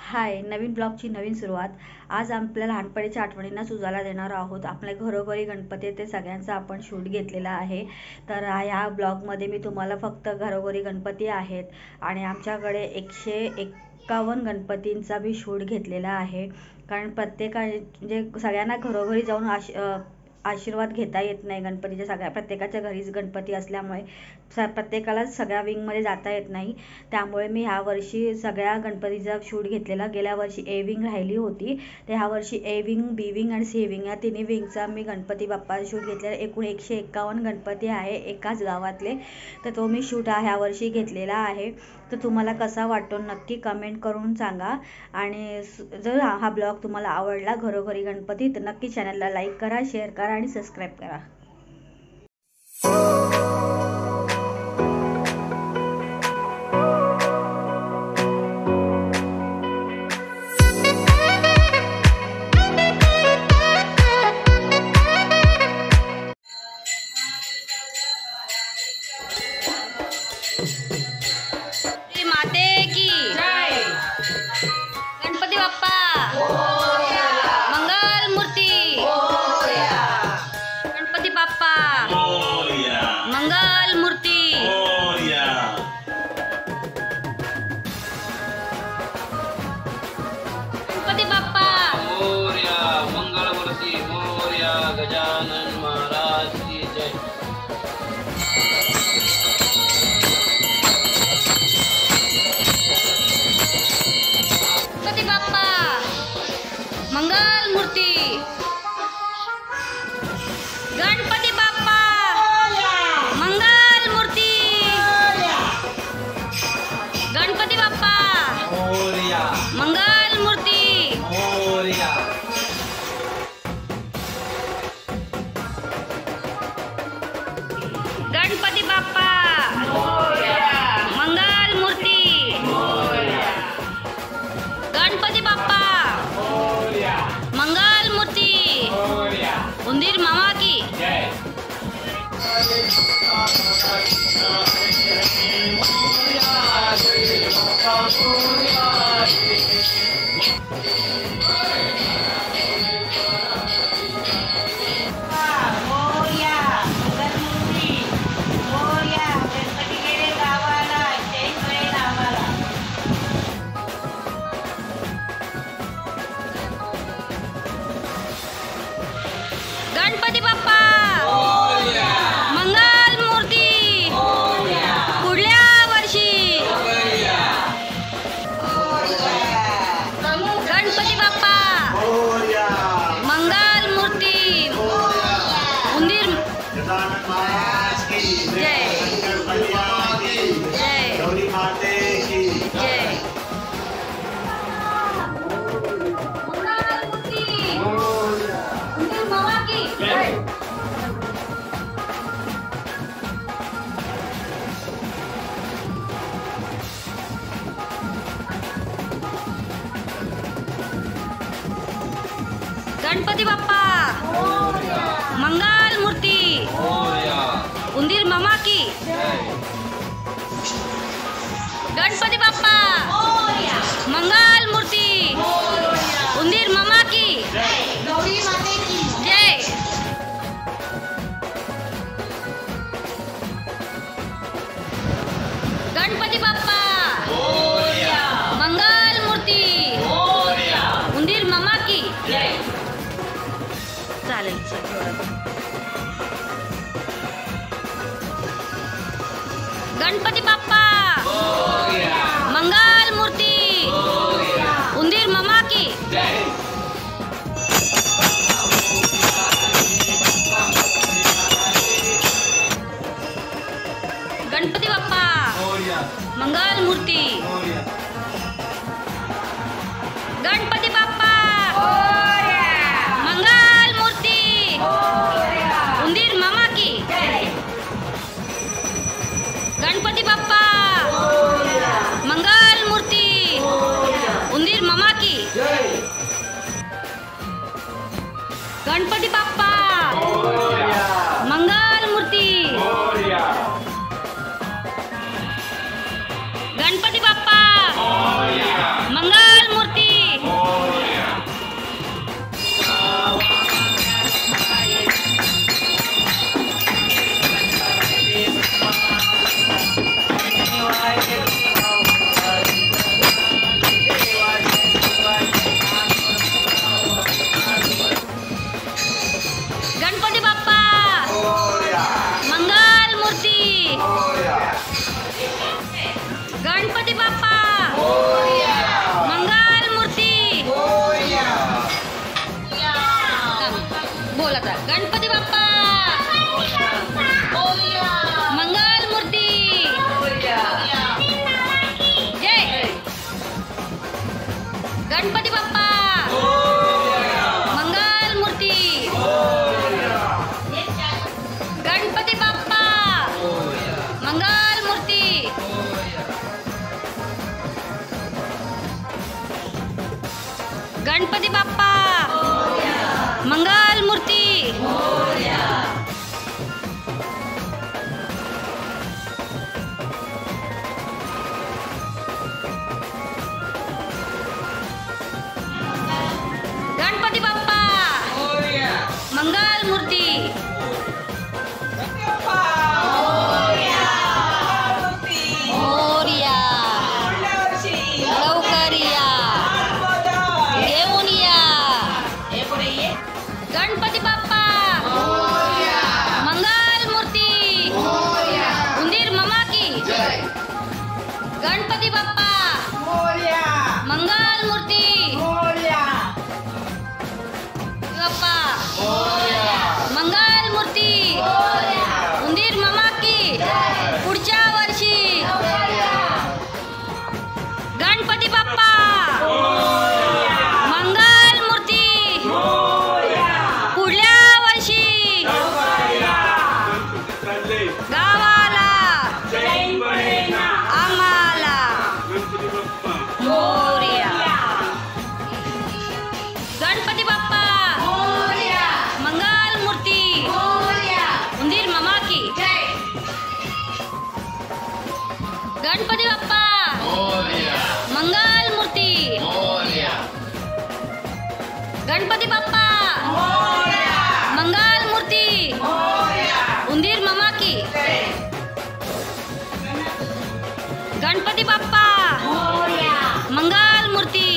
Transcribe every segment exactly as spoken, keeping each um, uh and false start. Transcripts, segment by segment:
हाय, नवीन ब्लॉगची नवीन सुरुवात। आज आपल्या लहानपणीच्या आठवणींना उजाळा देणार आहोत। आपल्या घरोघरी गणपती ते सगळ्यांचा आपण शूट घेतलेला आहे। तर ह्या ब्लॉगमध्ये मी तुम्हाला फक्त घरोघरी गणपती आहेत आणि आमच्याकडे एकशे एक्कावन्न गणपतींचा भी शूट घेतलेला आहे। कारण प्रत्येका म्हणजे सगळ्यांना घरोघरी जाऊन आश आशीर्वाद घेता येत नाही। गणपतीच्या सगळ्या प्रत्येकाच्या घरीच गणपती असल्यामुळे प्रत्येकाला सगळ्या विंग मध्ये जाता येत नाही। त्यामुळे मी ह्या वर्षी सगळ्या गणपतीचा शूट घेतलेला। गेल्या वर्षी ए विंग राहिली होती, तर ह्या वर्षी ए विंग, बी विंग आणि सी विंग या तिन्ही विंगचा मी गणपती बाप्पा शूट घेतलेला। एकूण एकशे एक्कावन्न गणपती आहे एकाच गावातले, तर तो मी शूट ह्या वर्षी घेतलेला आहे। तर तुम्हाला कसा वाटतो नक्की कमेंट करून सांगा। आणि जर हा ब्लॉग तुम्हाला आवडला घरोघरी गणपती, तर नक्की चॅनलला लाईक करा, शेअर करा आणि सबस्क्राईब करा। माते की जय, गणपती बाप्पा मंगल मूर्ती, गणपती बाप्पा मंगल मूर्ती, गणपती बाप्पा मंगल मूर्ती मोरया, गजानन महाराज की जय। गणपती बाप्पा मंगल मूर्ती, गणपती बाप्पा मंगल मूर्ती, गणपती बाप्पा मोरया मंगल मूर्ती, मोरया। गणपती बाप्पा मंगल मूर्ती, गणपती बाप्पा मंगल मूर्ती, उंदीर मामा की जय। गणपती बाप्पा मंगल मूर्ती, पुढल्या वर्षी गणपती बाप्पा मंगल मूर्ती, उंदीर जय जय जय। मंगल मूर्ती, उंदीर मामा की जय। गणपती बाप्पा मंगल मूर्ती, उंदीर मामा की गणपती बाप्पा मंगल मूर्ती, उंदीर मामा की जय। गणपती बाप्पा मंगल मूर्ती, उंदीर मामा की चालेल। गणपती बाप्पा मंगल मूर्ती, उंदीर मामा की गणपती बाप्पा मंगल मूर्ती, गणपती बाप्पा मंगल मूर्ती, उंदीर मामा की गणपती बाप्पा मंगल मूर्ती, उंदीर मामा की गणपती बाप्पा मंगल मूर्ती, गणपती बाप्पा मंगल मूर्ती, गणपती बाप्पा मंगल मूर्ती गणपती बाप्पा मंगल मूर्ती गणपती बाप्पा मंगल मूर्ती गणपती बाप्पा मंगल मूर्ती मोरया लवकर या घेऊन या गणपती बाप्पा मंगल मूर्ती उंदीर मामा की गणपती बाप्पा मंगल मूर्ती बाप्पा मंगल मूर्ती उंदीर मामा की पुढच्या वर्षी गणपती बाप्पा मंगल मूर्ती पुढल्या वर्षी गावाला आम्हाला मोरया गणपती बाप्पा मंगल मूर्ती उंदीर मामा की गणपती बाप्पा मंगल मूर्ती गणपती बाप्पा मंगल मूर्ती उंदीर मामा की गणपती बाप्पा मंगल मूर्ती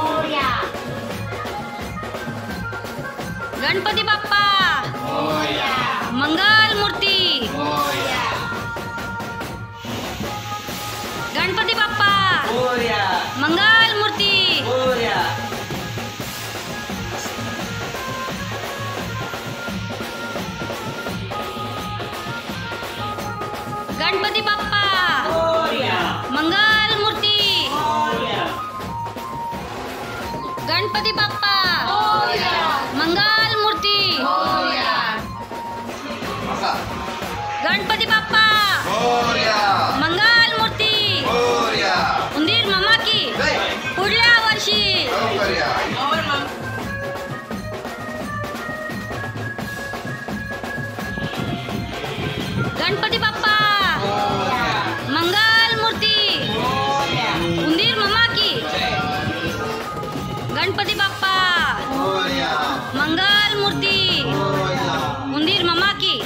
गणपती बाप्पा मंगल मूर्ती गणपती बाप्पा मंगल मूर्ती गणपती बाप्पा मंगल मूर्ती गणपती बाप्पा मंगल मूर्ती गणपती बाप्पा मंगल मूर्ती उंदीर मामा की पुढल्या वर्षी गणपती बाप्पा मंगल मूर्ती उंदीर मामा की गणपती बाप्पा मंगल मूर्ती उंदीर मामा की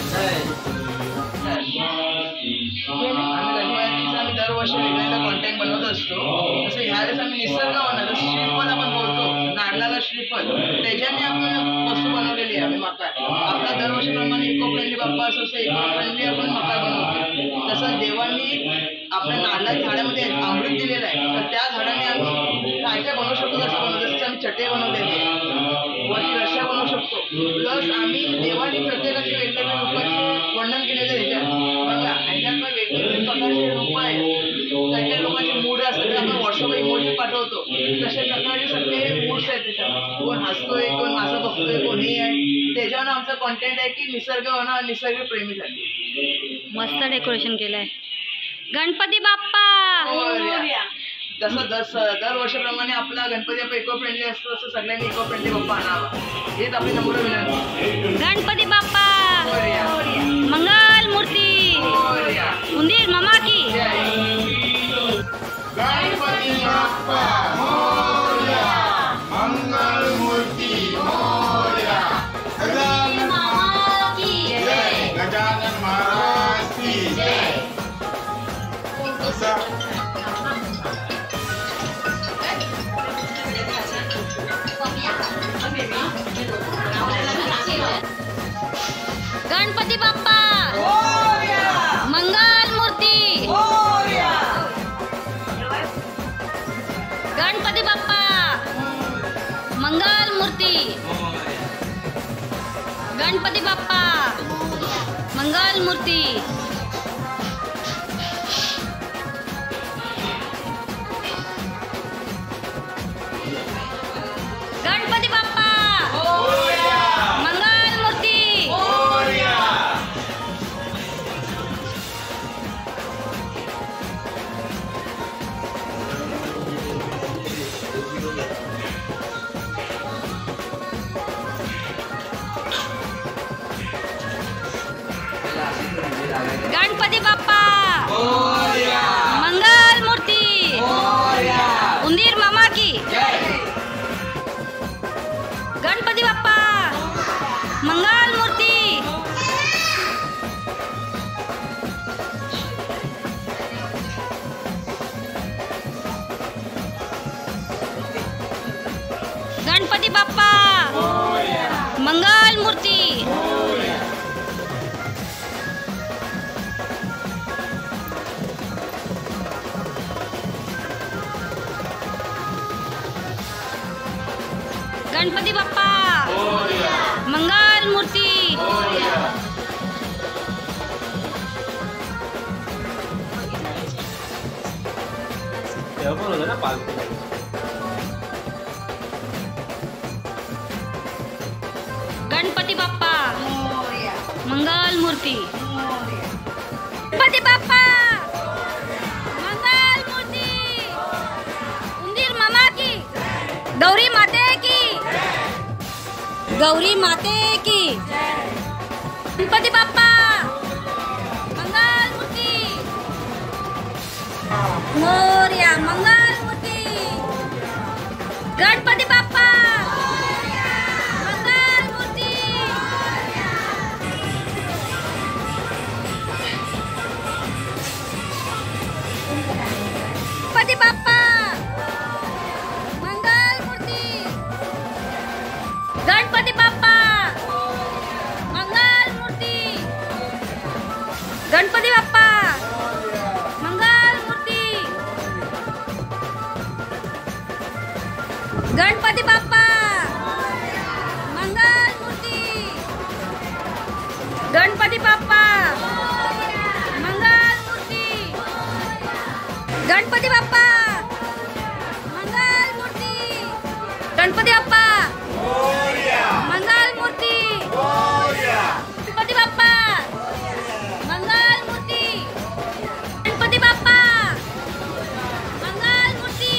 आम्ही दरवर्षी वेगवेगळा कॉन्टेंट बनवत असतो. तसं ह्यावेळेस आम्ही निसर्ग बनवतो. श्रीफळ आपण बोलतो, नारळाला श्रीफळ, त्याच्याने आपण वस्तू बनवलेली आहे. आम्ही मका आपला दरवर्षीप्रमाणे इको फ्रेंडली बाप्पा असं असं इको फ्रेंडली आपण मका बनवतो. तसं देवांनी आपल्या नारळा झाडामध्ये अमृत दिलेलं आहे, तर त्या झाडाने आम्ही काय काय बनवू शकतो तसं बनवतो. जसं आम्ही चटई बनवलेली आहे, वरती रश्या बनवू शकतो. प्लस आम्ही देवांनी प्रत्येकाची वेगवेगळ्या रूपाची वर्णन केलेलं आहे. ह्याच्यात बघा, ह्याच्यात वेगवेगळे प्रकारचे रूप आहेत. काही काही लोकांचे मूड असतात, आपण व्हॉट्सअप इमोजी पाठवतो, तशा प्रकारचे सगळे मूड्स आहेत त्याच्यात. कोण हसतोय, कोण असं बघतोय, कोणी आहे. त्याच्यावर आमचा कॉन्टेंट आहे की निसर्ग होणं, निसर्ग प्रेमीसाठी. मस्त डेकोरेशन केलंय. गणपती बाप्पा जसं दस दरवर्षाप्रमाणे आपला गणपती बाप्पा इको फ्रेंडली असतो, तसं सगळ्यांनी इको फ्रेंडली बाप्पा आणावा, हेच आपली नम्र विनंती. गणपती बाप्पा मंगल मूर्ती उंदीर मामा की गणपती बाप्पा मोरया मंगल मूर्ती मोरया गजानन महाराज की जय गजानन महाराज की जय. गणपती बाप्पा मंगल मूर्ती गणपती बाप्पा मंगल मूर्ती गणपती बाप्पा मंगल मूर्ती. गणपती बाप्पा मंगल मूर्ती गणपती बाप्पा मंगल मूर्ती गणपती बाप्पा मंगल मूर्ती गणपती बाप्पा मंगल मूर्ती गणपती बाप्पा मंगल मूर्ती उंदीर मामा की गौरी माते की गौरी माते की गणपती बाप्पा मंगल मूर्ती मोरया मंगल मूर्ती गणपती बाप्पा मंगल मूर्ती गणपती बाप्पा मंगल मूर्ती गणपती बाप्पा मंगल मूर्ती गणपती बाप्पा मंगल मूर्ती गणपती बाप्पा मंगल मूर्ती गणपती बाप्पा मंगल मूर्ती गणपती बाप्पा मंगल मूर्ती गणपती बाप्पा मंगल मूर्ती गणपती बाप्पा मंगल मूर्ती गणपती बाप्पा मंगल मूर्ती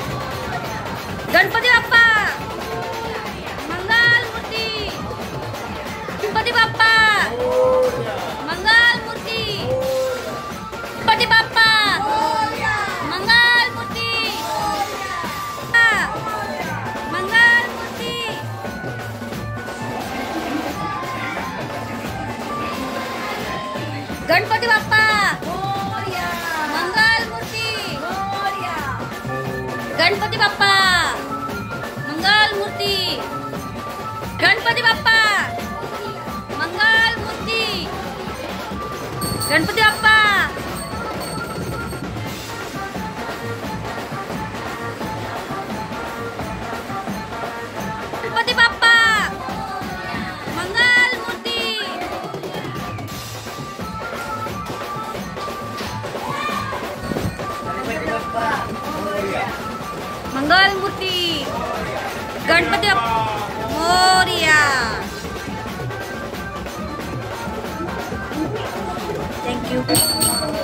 गणपती बाप्पा मंगल मूर्ती गणपती बाप्पा मंगल मूर्ती गणपती बाप्पा मंगल मूर्ती मंगल मूर्ती गणपती बाप्पा मंगल मूर्ती गणपती बाप्पा मंगल मूर्ती गणपती बाप्पा मंगल मूर्ती गणपती बाप्पा गणपती बाप्पा मंगल मूर्ती मंगल मूर्ती गणपती मोरया थैंक यू।